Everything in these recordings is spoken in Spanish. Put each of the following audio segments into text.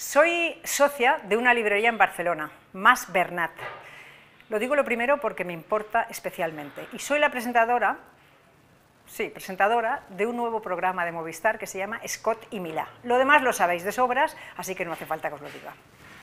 Soy socia de una librería en Barcelona, Mas Bernat. Lo digo lo primero porque me importa especialmente. Y soy la presentadora de un nuevo programa de Movistar que se llama Scott y Milà. Lo demás lo sabéis de sobras, así que no hace falta que os lo diga.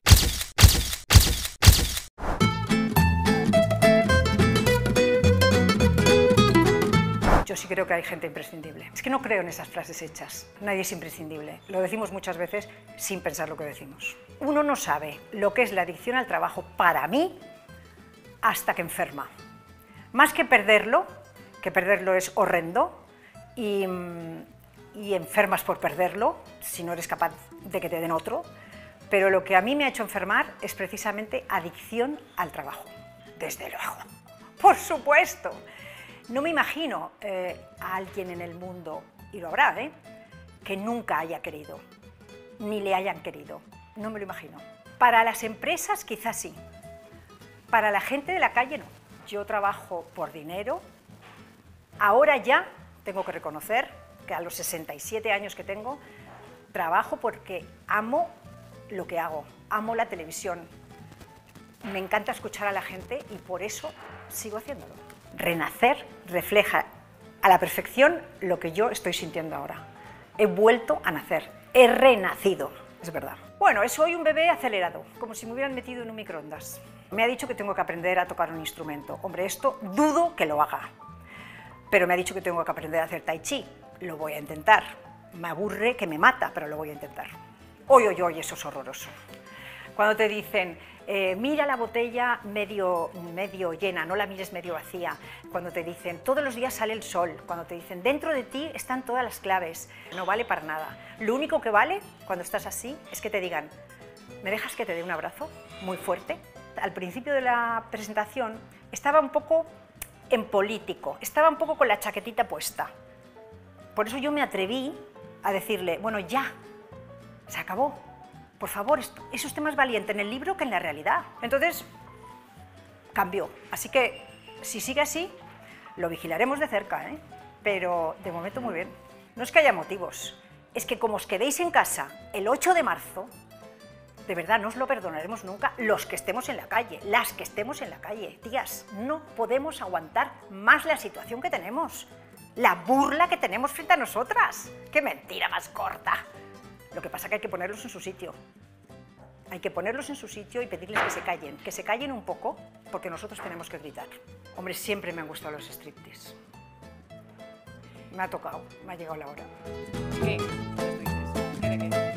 Yo sí creo que hay gente imprescindible. Es que no creo en esas frases hechas. Nadie es imprescindible. Lo decimos muchas veces sin pensar lo que decimos. Uno no sabe lo que es la adicción al trabajo para mí hasta que enferma. Más que perderlo es horrendo y enfermas por perderlo, si no eres capaz de que te den otro, pero lo que a mí me ha hecho enfermar es precisamente adicción al trabajo. Desde luego, por supuesto. No me imagino a alguien en el mundo, y lo habrá, que nunca haya querido, ni le hayan querido. No me lo imagino. Para las empresas quizás sí, para la gente de la calle no. Yo trabajo por dinero. Ahora ya tengo que reconocer que a los 67 años que tengo, trabajo porque amo lo que hago, amo la televisión. Me encanta escuchar a la gente y por eso sigo haciéndolo. Renacer refleja a la perfección lo que yo estoy sintiendo ahora. He vuelto a nacer, he renacido, es verdad. Bueno, soy un bebé acelerado, como si me hubieran metido en un microondas. Me ha dicho que tengo que aprender a tocar un instrumento. Hombre, esto dudo que lo haga. Pero me ha dicho que tengo que aprender a hacer tai chi. Lo voy a intentar. Me aburre que me mata, pero lo voy a intentar. Oy, eso es horroroso. Cuando te dicen, mira la botella medio llena, no la mires medio vacía. Cuando te dicen, todos los días sale el sol. Cuando te dicen, dentro de ti están todas las claves. No vale para nada. Lo único que vale cuando estás así es que te digan, ¿me dejas que te dé un abrazo muy fuerte? Al principio de la presentación estaba un poco en político, estaba un poco con la chaquetita puesta. Por eso yo me atreví a decirle, bueno, ya, se acabó. Por favor, es usted más valiente en el libro que en la realidad. Entonces, cambió. Así que, si sigue así, lo vigilaremos de cerca, pero de momento muy bien. No es que haya motivos, es que como os quedéis en casa el 8 de marzo, de verdad no os lo perdonaremos nunca los que estemos en la calle, las que estemos en la calle. Tías, no podemos aguantar más la situación que tenemos, la burla que tenemos frente a nosotras. ¡Qué mentira más corta! Lo que pasa es que hay que ponerlos en su sitio. Hay que ponerlos en su sitio y pedirles que se callen un poco, porque nosotros tenemos que gritar. Hombre, siempre me han gustado los striptease. Me ha tocado, me ha llegado la hora. ¿Qué? ¿Qué dices? ¿Qué de qué?